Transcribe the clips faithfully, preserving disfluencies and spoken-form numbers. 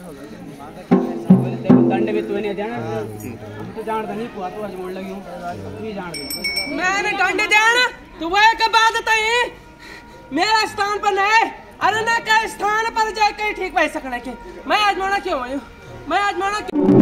दंड भी तू नहीं देना हम तो जानता नहीं पुआ तो आज मोड़ लगी हूं तू ही जान दे मैंने दंड देना तू वो एक बात है मेरा स्थान पर नहीं अरे ना का स्थान पर जाके ठीक पाई सकना के मैं आज मोड़ा क्यों आयो मैं आज मोड़ा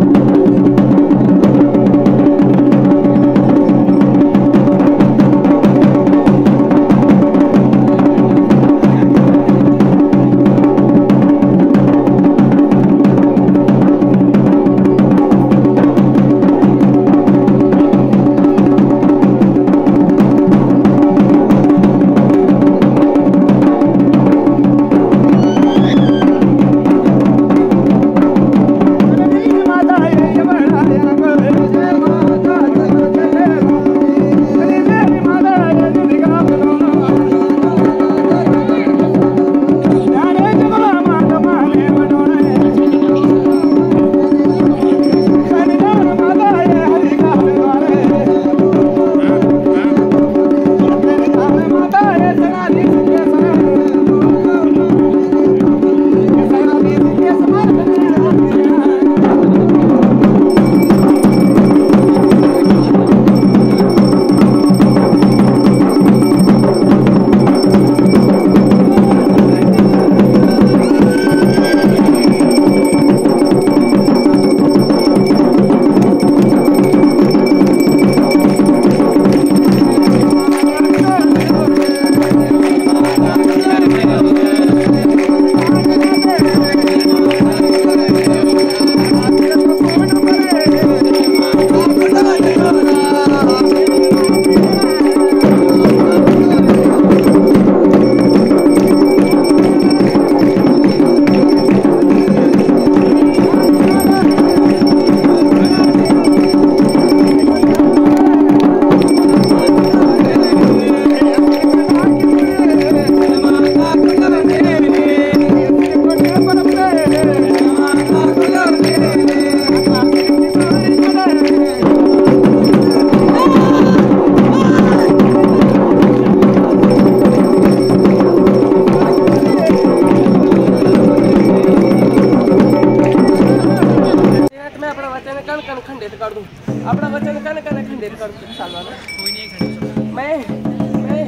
अपना वचन कन कन खंडित कर दूं साल वाला कोई नहीं खंडित मैं मैं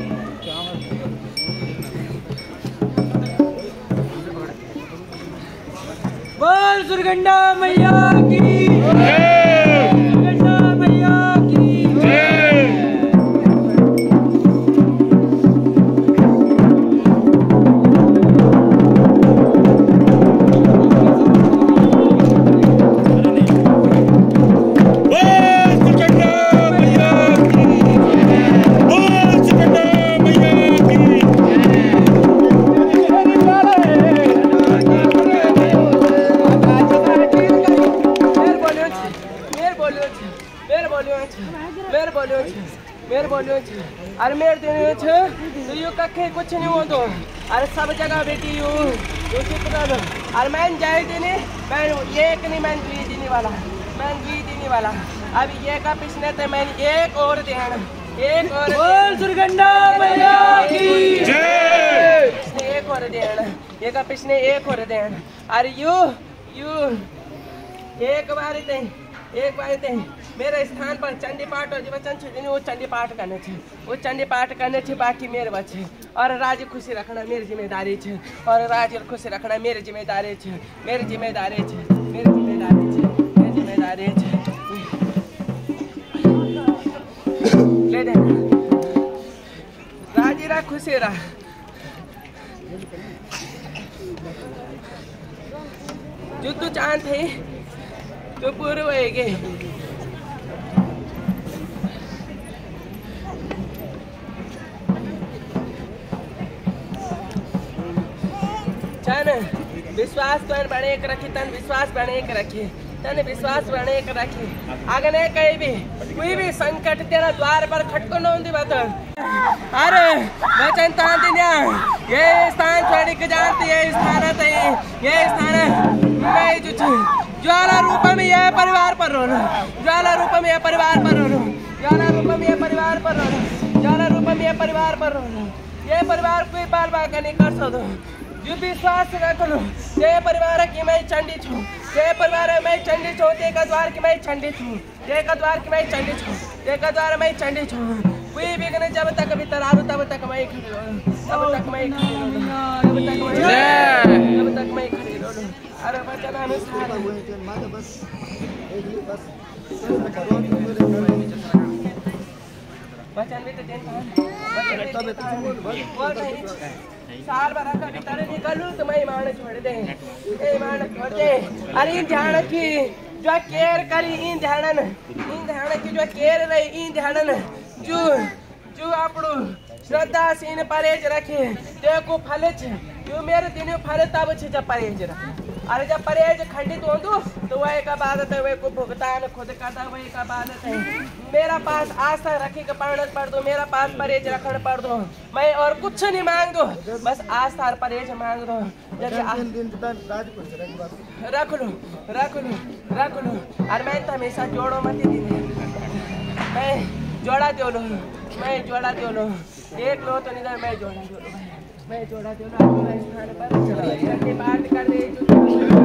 बोल सुरगंडा मैया की जय सुरगंडा मैया की जय मेरे बोलियो अरे मेरे देने तो यू कखे कुछ नहीं हो तो अरे सब जगह बेटी यू यू चित्र अरे मैं जाए देने मैं एक नहीं मैं द्वी देने वाला मैं द्वी देने वाला अब ये का पिछले तो मैं एक और देना एक और बोल सुरगंडा मैया की जय एक और देना ये का पिछले एक और देना अरे यू यू एक बार दे एक बार दे मेरे स्थान पर चंडी पाठ और वचन छे वो चंडी पाठ करने छे वो चंडी पाठ करने छे बाकी मेरे बचे और राज्य खुशी रखना मेरी जिम्मेदारी छे और राज्य खुशी रखना मेरी जिम्मेदारी छे मेरी जिम्मेदारी छे मेरी जिम्मेदारी छे मेरी जिम्मेदारी छे ले दे राज्य रा खुशी रा जो तू चाहते तो पूरे होएगे विश्वास तो बने के रखी तन विश्वास बने के रखी तन विश्वास बने के रखी आगने कहीं भी कोई भी संकट तेरा द्वार पर खटको न होती बात अरे वचन तान दिया ये स्थान छोड़ के जानती है स्थान है ये स्थान मैं जो ज्वाला रूप में यह परिवार पर रो ज्वाला रूप में यह परिवार पर रो ज्वाला रूप में यह परिवार पर रो ज्वाला रूप में यह परिवार पर रो ये परिवार कोई बाल बाल का नहीं कर सकते जो विश्वास रख लो ते परिवार की मैं चंडी छूं ते परिवार मैं चंडी छूं ते का द्वार की मैं चंडी छूं ते का द्वार की मैं चंडी छूं ते का द्वार मैं चंडी छूं कोई विघ्न जब तक भीतर आरू तब तक मैं खड़ी रहूं तब तक मैं खड़ी रहूं तब तक मैं तब तक मैं खड़ी रहूं अरे वचन अनुसार बस वचन भी तो देता वचन साल भर का भीतर निकलूं तो मैं ईमान छोड़ दे ईमान छोड़ दे अरे ध्यान की जो केयर करी इन ध्यान इन ध्यान की जो केयर रही इन ध्यान जो जो आपड़ो श्रद्धा सीन परहेज रखे देखो फल छे जो मेरे दिन फल तब छे जब परहेज रखे अरे जब परहेज खंडित हो तो वह एक आबादत है वह को भुगतान खुद करता वह एक आबादत है मेरा पास आस्था रखे के पढ़ पढ़ दो मेरा पास परहेज रखना पढ़ दो मैं और कुछ नहीं मांग दो बस आस्था और परहेज मांग दो जैसे रख लो रख लो रख लो और मैं तो हमेशा जोड़ो मत दी मैं जोड़ा दो लो मैं जोड़ा दो लो एक लो तो नहीं मैं जोड़ा दो लो मैं जोड़ा दो लो स्थान पर बात कर दे